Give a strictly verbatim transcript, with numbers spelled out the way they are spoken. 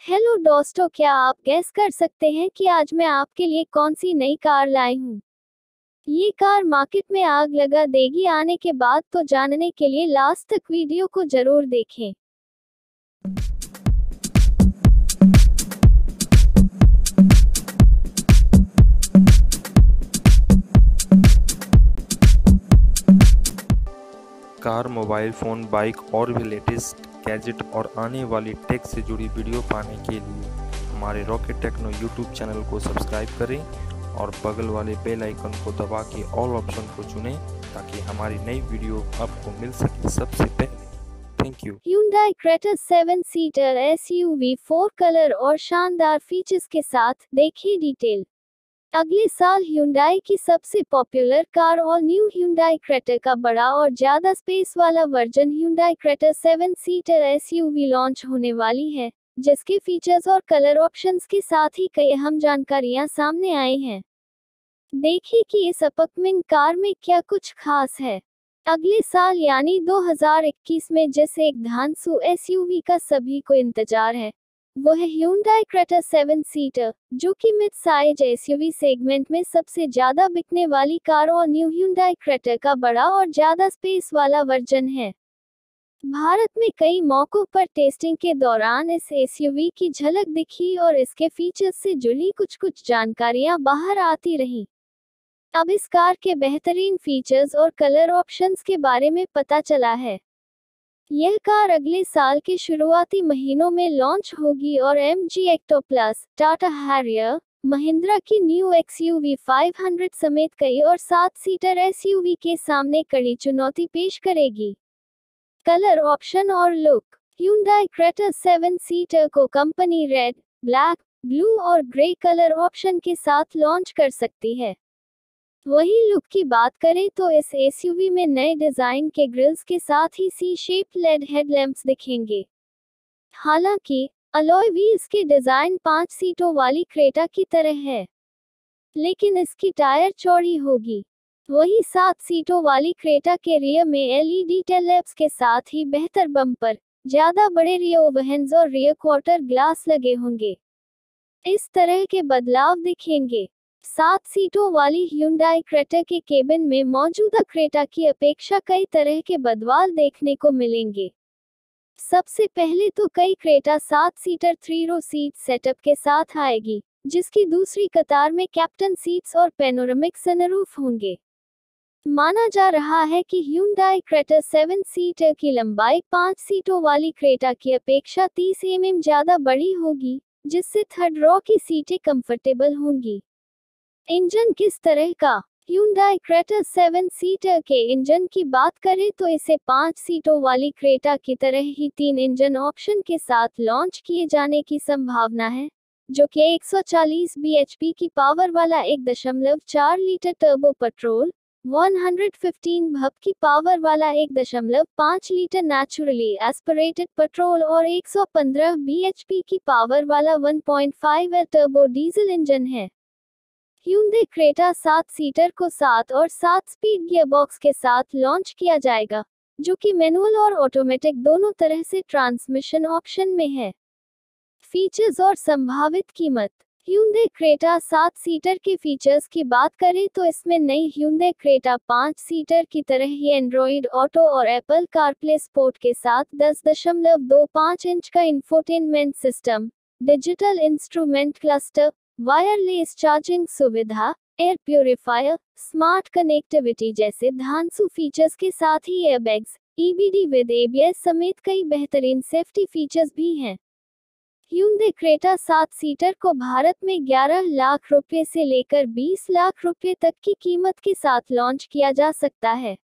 Hello दोस्तों, क्या आप गैस कर सकते हैं कि आज मैं आपके लिए कौन सी नई कार लाई हूँ। ये कार मार्केट में आग लगा देगी आने के बाद, तो जानने के लिए लास्ट तक वीडियो को जरूर देखें। कार, मोबाइल फ़ोन, बाइक और भी लेटेस्ट गैजेट और आने वाली टेक से जुड़ी वीडियो पाने के लिए हमारे रॉकेट टेक्नो यूट्यूब चैनल को सब्सक्राइब करें और बगल वाले बेल आइकन को दबा के ऑल ऑप्शन को चुनें ताकि हमारी नई वीडियो आपको मिल सके सबसे पहले। Thank you. Hyundai Creta seven seater SUV four colour और शानदार फीचर्स के साथ देखिए डिटेल। अगले साल Hyundai की सबसे popular car all new Hyundai Creta का बड़ा और ज्यादा स्पेस वाला version Hyundai Creta seven seater SUV launch होने वाली है, जिसके फीचर्स और कलर ऑप्शंस के साथ ही कई अहम जानकारियां सामने आई हैं। देखिए कि इस अपकमिंग कार में क्या कुछ खास है। अगले साल यानी दो हज़ार इक्कीस में जिस एक धांसू एसयूवी का सभी को इंतजार है, वो है Hyundai Creta सेवन सीटर, जो कि मिड साइज एसयूवी सेगमेंट में सबसे ज्यादा बिकने वाली कार और न्यू Hyundai Creta का बड़ा और ज्यादा स्पेस वाला वर्जन है। भारत में कई मौकों पर टेस्टिंग के दौरान इस एसयूवी की झलक दिखी और इसके फीचर्स से जुड़ी कुछ कुछ जानकारियां बाहर आती रहीं। अब इस कार के बेहतरीन फीचर्स और कलर ऑप्शंस के बारे में पता चला है। यह कार अगले साल के शुरुआती महीनों में लॉन्च होगी और M G Hector plus, Tata Harrier, Mahindra की न्यू एक्सयूवी फाइव हंड्रेड समेत कई और सात सीटर एसयूवी के सामने कड़ी चुनौती पेश करेगी। कलर ऑप्शन और लुक। Hyundai Creta सेवन सीटर को कंपनी रेड, ब्लैक, ब्लू और ग्रे कलर ऑप्शन के साथ लॉन्च कर सकती है। वहीं लुक की बात करें तो इस एसयूवी में नए डिजाइन के ग्रिल्स के साथ ही सी शेप लेड हेडलैम्प्स दिखेंगे। हालांकि अलॉय व्हील्स के डिजाइन पांच सीटों वाली क्रेटा की तरह है, लेकिन इसकी टायर चौड़ी होगी। वहीं सात सीटों वाली क्रेटा के रियर में एलईडी टेल लैम्प्स के साथ ही बेहतर बम्पर, ज्यादा बड़े रियर ओवरहैंग्स और रियर क्वार्टर ग्लास लगे होंगे। इस तरह के बदलाव दिखेंगे। सात सीटों वाली Hyundai Creta के केबिन में मौजूदा क्रेटा की अपेक्षा कई तरह के बदलाव देखने को मिलेंगे। सबसे पहले तो कई क्रेटा सात seater three row seat setup के साथ आएगी, जिसकी दूसरी कतार में कैप्टन सीट्स और पैनोरामिक सनरूफ होंगे। माना जा रहा है कि Hyundai Creta सेवन सीटर की लंबाई पांच सीटों वाली क्रेटा की अपेक्षा तीस एम एम ज्यादा बड़ी होगी, जिससे थर्ड रो की सीटें कंफर्टेबल होंगी। इंजन किस तरह का। Hyundai Creta सेवन सीटर के इंजन की बात करें तो इसे पांच सीटों वाली क्रेटा की तरह ही तीन इंजन ऑप्शन के साथ लॉन्च किए जाने की संभावना है, जो कि एक सौ चालीस बी एच पी की पावर वाला एक दशमलव चार लीटर टर्बो पेट्रोल, एक सौ पंद्रह भप की पावर वाला एक दशमलव पाँच लीटर नेचुरली एस्पिरेटेड पेट्रोल और एक सौ पंद्रह बी एच पी की पावर वाला one point five L turbo diesel engine है। Hyundai Creta सात सीटर को सात और सात स्पीड गियरबॉक्स के साथ लॉन्च किया जाएगा, जो कि मैनुअल और ऑटोमेटिक दोनों तरह से ट्रांसमिशन ऑप्शन में है। फीचर्स और संभावित कीमत। Hyundai Creta सात सीटर के फीचर्स की बात करें तो इसमें नई Hyundai Creta पाँच सीटर की तरह ही एंड्रॉइड ऑटो और एप्पल कारप्ले सपोर्ट के साथ दस दशमलव दो पाँच इंच का infotainment system, digital instrument cluster, wireless charging सुविधा, एयर प्यूरिफायर, स्मार्ट कनेक्टिविटी जैसे धांसू फीचर्स के साथ ही airbags, E B D with A B S समेत कई बेहतरीन सेफ्टी फीचर्स भी हैं। Hyundai Creta सात सीटर को भारत में ग्यारह लाख रुपए से लेकर बीस लाख रुपए तक की कीमत के साथ लॉन्च किया जा सकता है।